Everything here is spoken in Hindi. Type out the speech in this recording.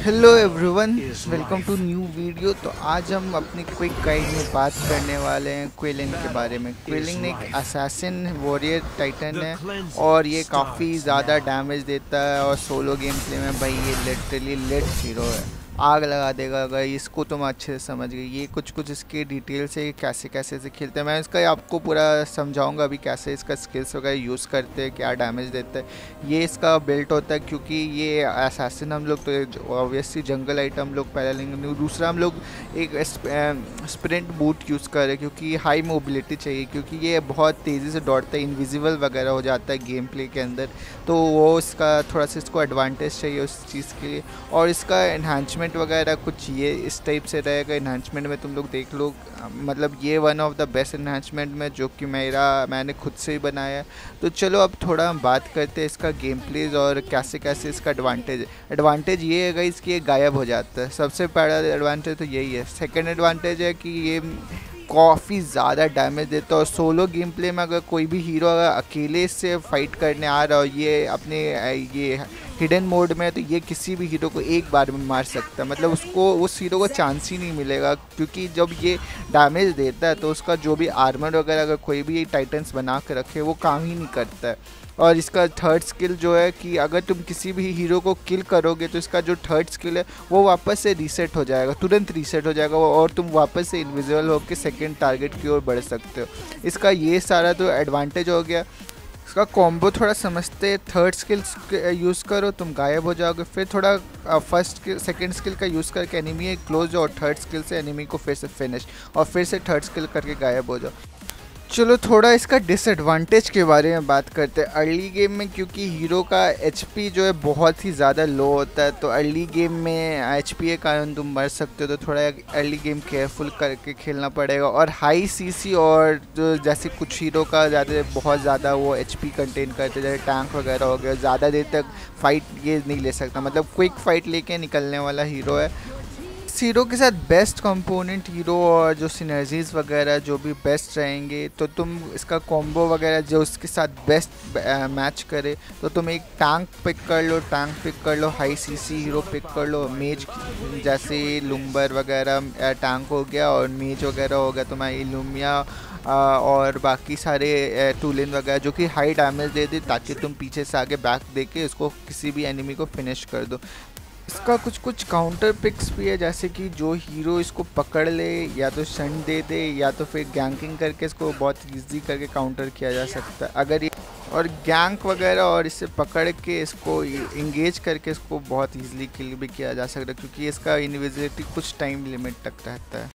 Hello everyone, welcome to new video. तो आज हम अपनी क्विक गाइड में बात करने वाले हैं क्विलिन के बारे में। क्विलिन एक असैसिन वॉरियर टाइटन है और ये काफ़ी ज़्यादा डैमेज देता है और सोलो गेम प्ले में भाई ये लिटरली लेट हीरो है, आग लगा देगा अगर इसको तुम अच्छे से समझ गए। ये कुछ इसके डिटेल्स है, कैसे कैसे से खेलते हैं, मैं इसका आपको पूरा समझाऊंगा अभी कैसे इसका स्किल्स वगैरह यूज़ करते हैं, क्या डैमेज देता है। ये इसका बिल्ट होता है क्योंकि ये असैसिन हम लोग तो ऑब्वियसली जंगल आइटम लोग पहले लेंगे। दूसरा हम लोग एक स्प्रिंट बूट यूज़ कर रहे हैं क्योंकि हाई मोबिलिटी चाहिए, क्योंकि ये बहुत तेज़ी से दौड़ता है, इनविजिबल वगैरह हो जाता है गेम प्ले के अंदर, तो वो इसका थोड़ा सा इसको एडवांटेज चाहिए उस चीज़ के लिए। और इसका एनहांसमेंट वगैरह कुछ ये इस टाइप से रहेगा। एनहांसमेंट में तुम लोग देख लो, मतलब ये one of the best enhancement में जो कि मैंने खुद से ही बनाया है। तो चलो अब थोड़ा हम बात करते हैं इसका गेम प्लेज और कैसे कैसे इसका एडवांटेज ये है गाइस कि ये गायब हो जाता है। सबसे पहला एडवांटेज तो यही है। सेकंड एडवांटेज है कि ये काफ़ी ज़्यादा डैमेज देता है और सोलो गेम प्ले में अगर कोई भी हीरो अगर अकेले से फाइट करने आ रहा हो, ये अपने ये हिडन मोड में है, तो ये किसी भी हीरो को एक बार में मार सकता है। मतलब उसको उस हीरो को चांस ही नहीं मिलेगा, क्योंकि जब ये डैमेज देता है तो उसका जो भी आर्मर वगैरह अगर कोई भी टाइटन्स बना के रखे वो काम ही नहीं करता है। और इसका थर्ड स्किल जो है कि अगर तुम किसी भी हीरो को किल करोगे तो इसका जो थर्ड स्किल है वो वापस से रीसेट हो जाएगा, तुरंत रीसेट हो जाएगा और तुम वापस से इनविजिबल होकर सेकंड टारगेट की ओर बढ़ सकते हो। इसका ये सारा तो एडवांटेज हो गया। इसका कॉम्बो थोड़ा समझते, थर्ड स्किल यूज़ करो तुम गायब हो जाओगे, फिर थोड़ा फर्स्ट सेकंड स्किल का यूज़ करके एनिमी क्लोज और थर्ड स्किल से एनिमी को फिर से फिनिश और फिर से थर्ड स्किल करके गायब हो जाओ। चलो थोड़ा इसका डिसएडवांटेज के बारे में बात करते हैं। अर्ली गेम में क्योंकि हीरो का एचपी जो है बहुत ही ज़्यादा लो होता है, तो अर्ली गेम में एचपी के कारण तुम मर सकते हो, तो थोड़ा अर्ली गेम केयरफुल करके खेलना पड़ेगा। और हाई सीसी और जो जैसे कुछ हीरो का बहुत ज़्यादा वो एचपी कंटेन करते, जैसे टैंक वगैरह हो गया, ज़्यादा देर तक फाइट ये नहीं ले सकता, मतलब क्विक फाइट लेके निकलने वाला हीरो है। हीरो के साथ बेस्ट कंपोनेंट हीरो और जो सिनर्जीज वगैरह जो भी बेस्ट रहेंगे, तो तुम इसका कॉम्बो वगैरह जो उसके साथ बेस्ट मैच करे, तो तुम एक टैंक पिक कर लो, हाई सीसी हीरो पिक कर लो, मेज जैसे लुम्बर वगैरह टैंक हो गया और मेज वगैरह हो गया, तुम्हारी लुमिया और बाकी सारे टूलिन वगैरह जो कि हाई डैमेज दे दे, ताकि तुम पीछे से आगे बैक दे के इसको किसी भी एनिमी को फिनिश कर दो। इसका कुछ काउंटर पिक्स भी है, जैसे कि जो हीरो इसको पकड़ ले या तो शन दे दे या तो फिर गैंकिंग करके इसको बहुत इजी करके काउंटर किया जा सकता है अगर ये, और गैंक वगैरह और इसे पकड़ के इसको इंगेज करके इसको बहुत इजीली किल भी किया जा सकता है, क्योंकि इसका इनविजिबिलिटी कुछ टाइम लिमिट तक रहता है।